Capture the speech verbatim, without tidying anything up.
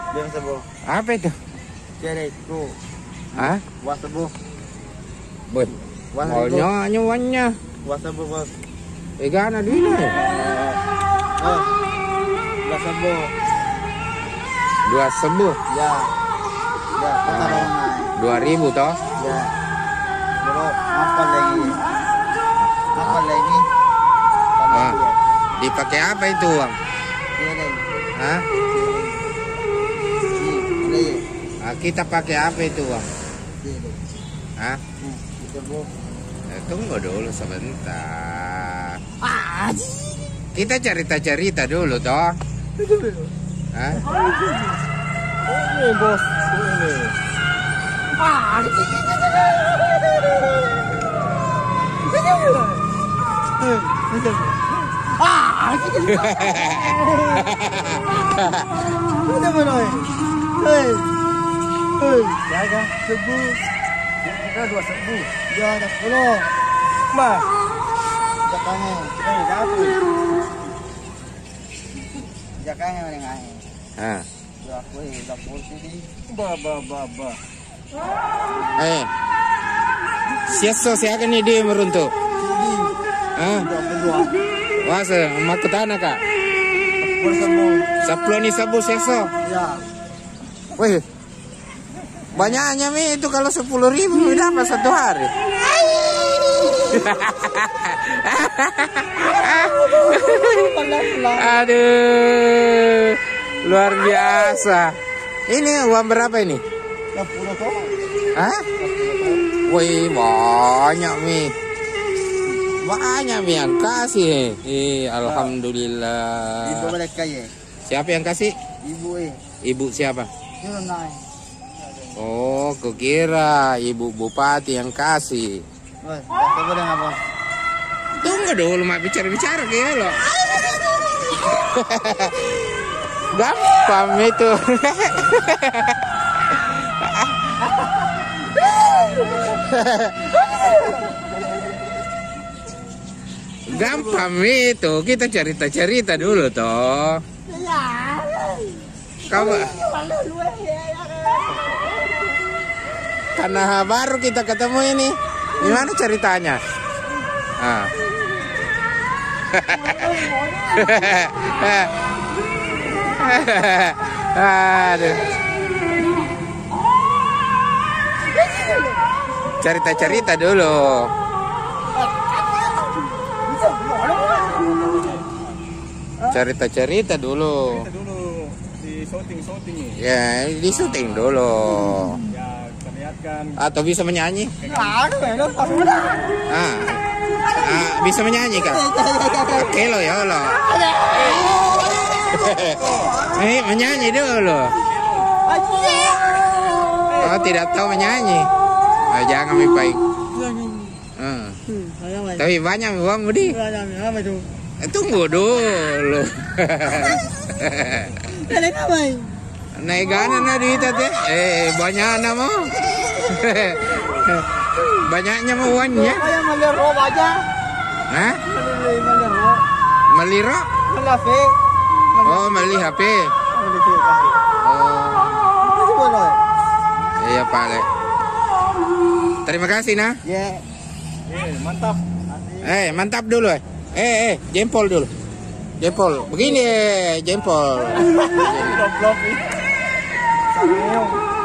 Dia sebo. Apa itu? Cere itu. Hah? Wasabo. Boy. Maunya nyuannya. Wasabo bos. Eh gana dulu. Oh. Wasabo. Dua sebuh. Ya. Ya, pertarungan. Dua ribu toh? Ya. Terus apa lagi? Apa lagi? Ah. Dipakai apa itu uang? Cere. Hah? Cere. Ah, kita pakai apa itu uang? Cere. Hah? Itu bu. Eh, tunggu dulu sebentar. Ah. Kita cerita-cerita dulu toh. Hah? Ini bos. Ini. Ah. Ah, udah benar. Hei, hei, jaga sebu, kita dua sebu, jaga sepuluh, mas, jakanya, eh, jatuh, jakanya mana ngai? Ah. Dua aku eh, dapur sini, ba ba ba ba. Eh, siapa siapa nih dia meruntuh? Ah, wasa makutana kak. Sepuluh nih sabu seso. Ya. Wih, banyaknya mi itu kalau sepuluh ribu dapat satu hari. Aduh, luar biasa. Ini uang berapa ini? Sepuluh kok? Hah? Wih, banyak mi. Banyak mi yang kasih. Ih, alhamdulillah. Ibu mereka ya. Siapa yang kasih? Ibu eh. Ibu siapa? Ini naik. Oh, kukira ibu bupati yang kasih. Bos, baca boleh nggak bos? Tunggu dulu, mak bicara-bicara kayak lo. Gampang itu. Gampang itu, kita cerita-cerita dulu toh. Kamu karena baru kita ketemu ini, gimana ceritanya? Ah. Aduh. Cerita-cerita dulu. Cerita-cerita dulu. Cerita dulu di syuting-syuting nih. Ya, di syuting dulu. Ya, terlihatkan. Atau bisa menyanyi? Ah, Ah, ah bisa menyanyi kan? Oke lo ya lo. Eh, menyanyi dulu. Oh, tidak tahu menyanyi. Oh, jangan mipai. Hmm. Tapi banyak uang Budi. Tunggu dulu. Naik gana na duit teh. Eh, banyak nama. Banyaknya mau uangnya. Kayak meliro aja. Hah? Meliro. Meliro? Melafe. Oh, beli H P. Oh. Iya, Pak. Terima kasih, nah. Ya. Eh, mantap. Eh, mantap dulu, eh. Eh, eh, jempol dulu. Jempol. Begini, eh, jempol. Goblok nih.